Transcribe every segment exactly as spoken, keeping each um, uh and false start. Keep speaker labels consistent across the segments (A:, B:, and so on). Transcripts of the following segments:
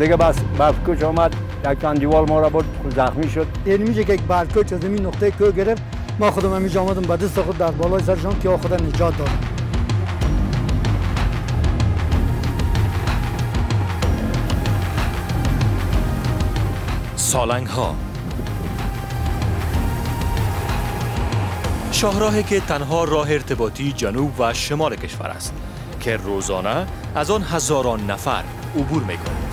A: دیگه بس برفکش آمد یک کندیوال ما را بود زخمی شد.
B: یعنی میگه که یک برفکش از این نقطه کو گرفت ما خودم همیشه آمدم به دست خود در بالای سرشان که خدا نجات دادم.
C: سالنگ ها شاهراهی که تنها راه ارتباطی جنوب و شمال کشور است که روزانه از آن هزاران نفر عبور می کند.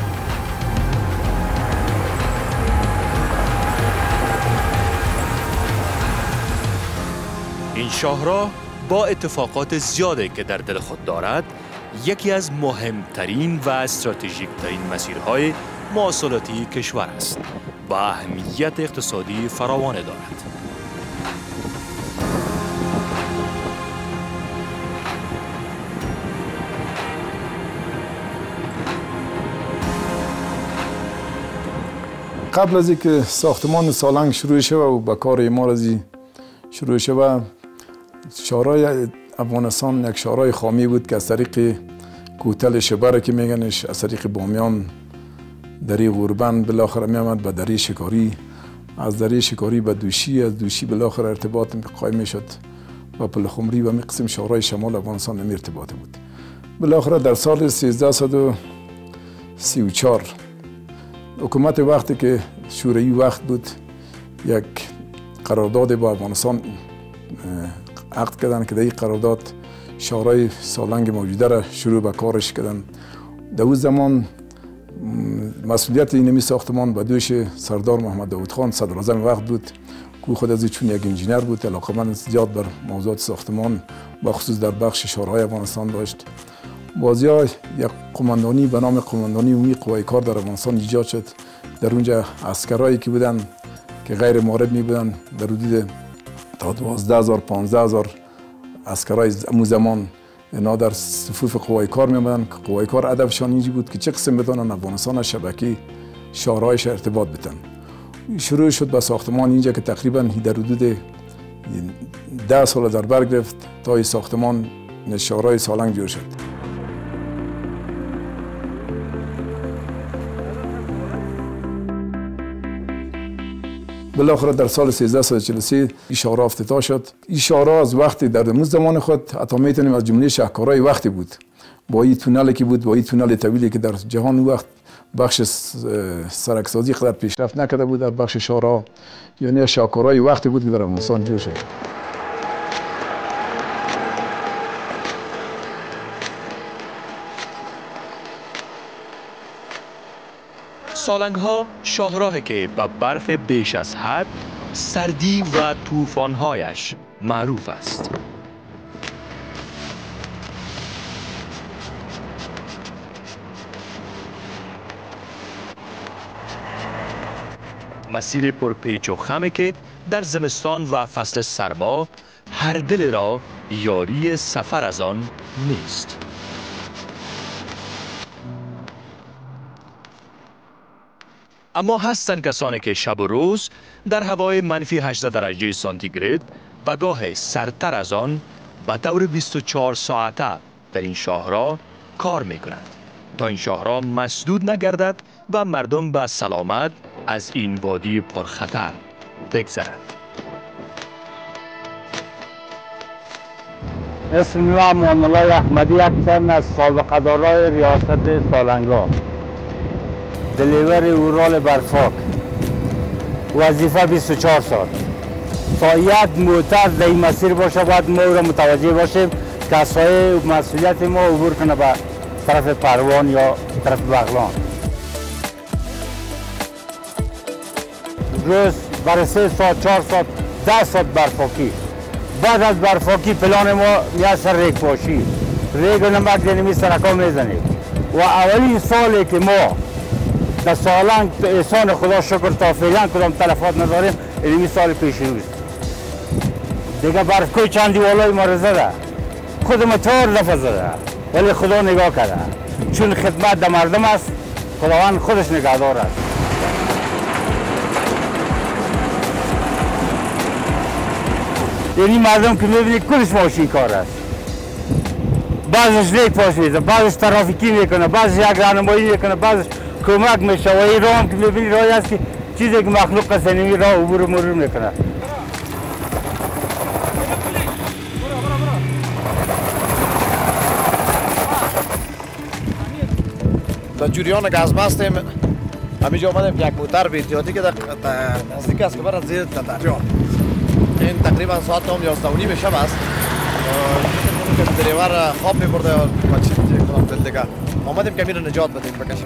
C: این شاهراه با اتفاقات زیادی که در دل خود دارد یکی از مهمترین و استراتژیک ترین مسیرهای مواصلاتی کشور است و اهمیت اقتصادی فراوان دارد.
D: قبل از اینکه ساختمان سالنگ شروع شود و به کار اعمار از شروع شود، شاهراه افغانستان یک شاهراه خامی بود که از طریق کوتل شبره که میگنش، از طریق بامیان دری غوربند بالاخره میامد به دری شکاری، از دری شکاری به دوشی، از دوشی بالاخره ارتباط قائم میشد و پلخمری و می قسم شاهراه شمال افغانستان نمی ارتباط بود. بالاخره در سال سیزده و سی و چهار حکومت وقتی که شوروی وقت بود یک قرارداد با افغانستان عقد کردن که در این قرارداد شاهراه سالنگ موجوده را شروع به کارش کردن. در اون زمان مسئولیت اینمی ساختمان به دوش سردار محمد داود خان صدر اعظم وقت بود که خود از چون یک انجینر بود، علاقه‌مند زیاد بر موضوعات ساختمان با خصوص در بخش شاهراه افغانستان داشت. بازی‌ها یک قماندانی به نام قماندانی عمومی قوای کار در افغانستان ایجاد شد. در اونجا عسکرایی که بودن که غیر معارب می بودن در حدود تا دوازده هزار پانزده هزار عسکرای اون زمان اینا در صفوف قوای کار می بودن. قوای کار هدفشان اینجوری بود که چه قسم بتونن افغانستان شبکه شاهراهش ارتباط بدن. شروع شد به ساختمان اینجا که تقریبا در حدود ده سال در بر گرفت تا این ساختمان شاهراه سالنگ جور شد. بالاخره در سال سیزده و چهل و سه این شاهراه افتتاح شد. این شاهراه از وقتی در اون زمان خود حتی میتونیم از جمله شاهکارهای وقتی بود، با این تونلی که بود، با این تونل طویلی که در جهان اون وقت بخش سرکسازی قدر پیشرفت نکرده بود در بخش شاهراه، یعنی شاهکارهای وقتی بود که در افغانستان جور شد.
C: سالنگ ها شاهراهی که با برف بیش از حد، سردی و طوفان‌هایش معروف است. مسیر پرپیچ و خمی که در زمستان و فصل سرما هر دل را یاری سفر از آن نیست. اما هستند کسانی که شب و روز در هوای منفی هجده درجه سانتیگراد و گاه سردتر از آن به طور بیست و چهار ساعته در این شاهراه کار می کنند تا این شاهراه مسدود نگردد و مردم به سلامت از این وادی پرخطر بگذرند.
E: اسم من محمد احمدی هستم، از سابقه دارای ریاست سالنگ‌ها، دلیور اورال برفاک، وظیفه بیست و چهار ساعت. تا یک موتر در این مسیر باشه باید ما را متوجه باشیم که از سایه مسئولیت ما عبور کنه به طرف پروان یا طرف بغلان. روز برای سه ساعت، چهار ساعت، ده ساعت برفاکی. بعد از برفاکی پلان ما میشه ریگ پاشی. ریگ و نمک دنیمی سرکا میزنیم و اولین سالی که ما در سالنگ به احسان خدا شکر تا فعلا کدام تلفات نداریم، اینمی سال پیش روز دیگه برفکوی چندی والای ما زده، خود ما چهار دفعه زده ولی خدا نگاه کرده، چون خدمت در مردم است خداوند خودش نگهدار است. یعنی مردم که میبینید کلش ماشین کار است، بعضش ریگ پاش میزه، بعضش ترافیکی میکنه، بعضش یک راهنمایی میکنه، بعضش کمک میشه و این راه هم که میبینی راهی است که چیزی که مخلوق است اینمی راه عبور و مرور میکنه.
F: در جریان گاز هستیم. همینجا آمدیم یک موتر به احتیاطی که در نزدیک است که برای زیر دریا. این تقریبا ساعت هم یازده و نیم شب است. که دریور خواب میبرده و چی کنم دل دیگه. آمدیم که میره نجات بدیم بکشیم.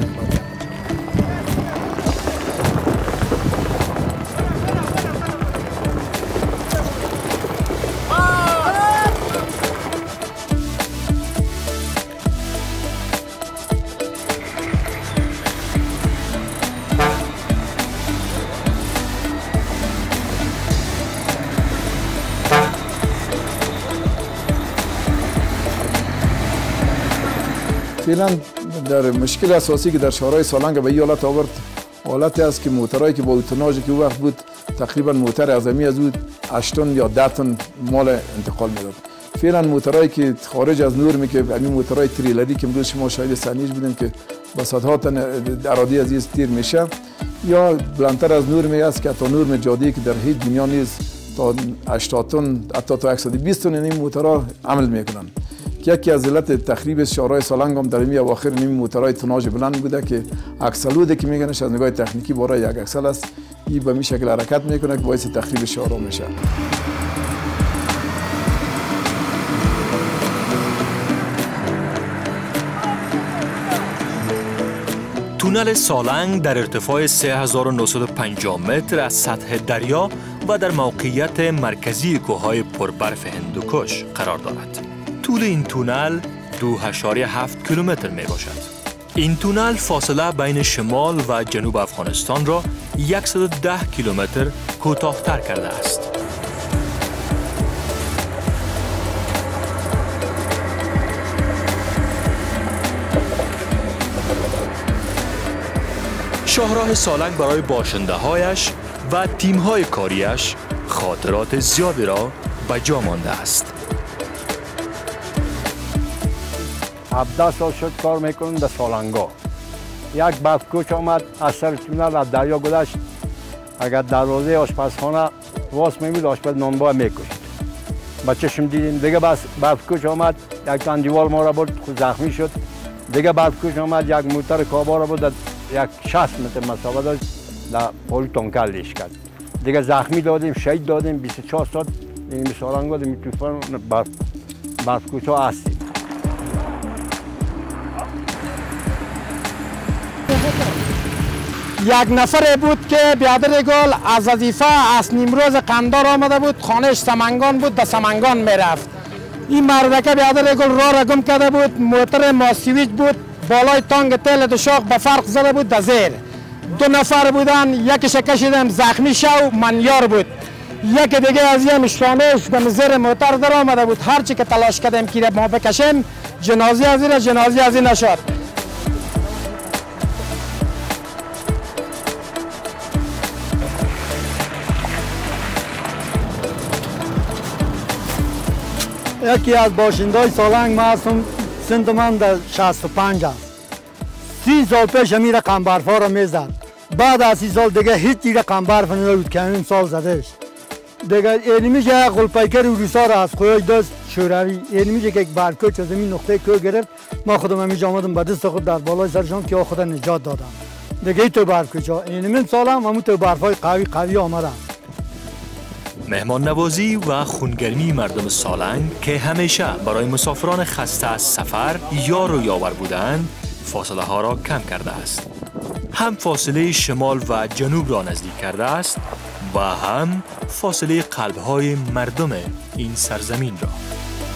D: فعلا در مشکل اساسی که در شهرهای سالنگ به این حالت آورد حالتی است که موترهایی که با اوتوناژی که او وقت بود تقریبا موتر اعظمی از او هشت تن یا ده تن مال انتقال میداد. فعلا موترهایی که خارج از نورمی که همین موترهای تریلری که امروز شما شاهد صحنه‌اش بودیم که با صدها تن اراضی عزیز تیر میشه یا بلندتر از نورمی است که تا نورم جادی که در هیچ دنیا نیست تا هشتاد تن حتی تا صد و بیست تن این موترها عمل میکنن. که یکی از علت تخریب شهرهای سالنگ هم در این اواخر این موترهای توناژ بلند بوده که اکسلوده که میگنش از نگاه تکنیکی برای یک اکسل است این به این شکل حرکت میکنه که باعث تخریب شهرها میشه.
C: تونل سالنگ در ارتفاع سه هزار و نهصد و پنجاه متر از سطح دریا و در موقعیت مرکزی کوههای پربرف هندوکش قرار دارد. طول این تونل دو و هفت کیلومتر می باشد. این تونل فاصله بین شمال و جنوب افغانستان را صد و ده کیلومتر کوتاه‌تر کرده است. شاهراه سالنگ برای باشنده هایش و تیم های کاریش خاطرات زیادی را به جا مانده است.
A: هفده سال شد کار میکنم در سالنگا. یک برفکوچ آمد از سر تونل از دریا گذشت. اگر دروازه آشپزخانه واس میبود آشپز نانبا میکشت. بچه شم دیدیم دیگه بس برفکوچ آمد یک تندیوال ما را برد خود زخمی شد. دیگه برفکوچ آمد یک موتر کابا را برد یک شصت متر مسافت داشت در پل تونکلش کرد. دیگه زخمی دادیم شهید دادیم بیست و چهار ساعت این سالنگا می طوفان برف برفکوچ ها هستیم.
G: یک نفر بود که بیادر گل از وظیفه از نیمروز قندار آمده بود، خانهش سمنگان بود، در سمنگان میرفت. این مردکه بیادر گل راه را گم کرده بود، موتر ماسیویج بود، بالای تانگ تیل دو شاخ به فرق زده بود در زیر. دو نفر بودن، یکیش کشیدم زخمی شو منیار بود، یک دیگه از این شانهش به زیر موتر در آمده بود. هرچی که تلاش کردیم که ما بکشیم جنازی از این جنازی از این نشد.
B: یکی از باشندهای سالنگ ما هستم، سنت من در شصت و پنج است. سی سال پیش همین رقم برفا را میزد. بعد از سی سال دیگه هیچ رقم برف نبود که همین سال زدش. دیگه اینمیش یک غلپیکر روسا را از خویای دست شوروی اینمیش که یک برفکوچ از این نقطه کو گرفت. ما خودم همینجا آمدم به دست خود در بالای سرشان که خود نجات دادم. دیگه تو برفکوچ ها اینمین سالم همون تو برفای قوی قوی آمدم.
C: مهمان نوازی و خونگرمی مردم سالنگ که همیشه برای مسافران خسته از سفر یار و یاور بودند فاصله ها را کم کرده است. هم فاصله شمال و جنوب را نزدیک کرده است و هم فاصله قلب های مردم این سرزمین را.